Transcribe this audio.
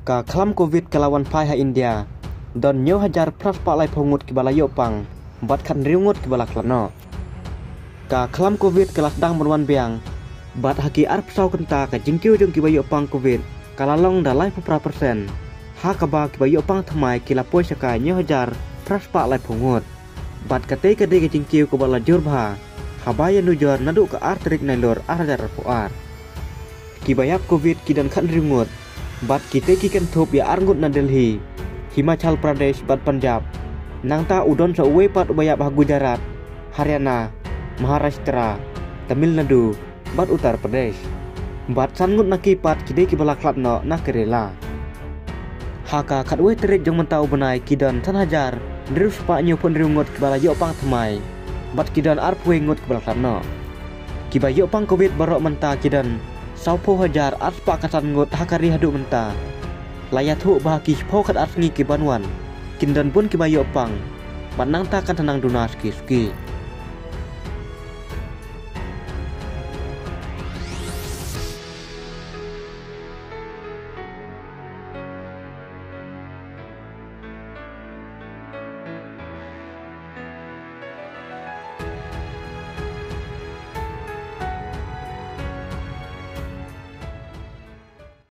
Ka kelam Covid kelawan pai ha India. Don nyo hajar pras pak lai pongut ki balayo pang. Bat kan riungut ki balak lano. Ka kelam Covid kelas dang menwan biang. Bat haki arp sau kenta ka jingkiu jong ki bayo pang Covid. Kalalong dalai pupra persen. Ha kaba ki bayo pang thamai ki lapoi sakai nyo hajar pras pak lai pongut. Bat kate kade ka jingkiu ko bala jur bha. Habaya nujor nadu ka artrik nailor arjar puar. Ki bayap Covid ki dan kan riungut. Bat kita ki kan thop ya arngut na Delhi, Himachal Pradesh, bat Punjab. Nangta udon sa uwe pat bayap ha Gujarat, Haryana, Maharashtra, Tamil Nadu, bat Uttar Pradesh. Bat sangut na kipat kide ki balak latno na Kerala. Haka kat uwe terik jong mentau benai kidan san hajar, drus pak nyu pun riungut ki bala yo pang thamai. Bat kidan arp we ngut ki balak latno. Ki bayo pang Covid barok menta kidan. Saupo hajar ars pak kasan ngut hakari hadu menta. Layat hu bahaki po kat ars ngi ki banwan. Kindan pun ki bayo pang. Bat nang ta kan tenang dunas ki suki.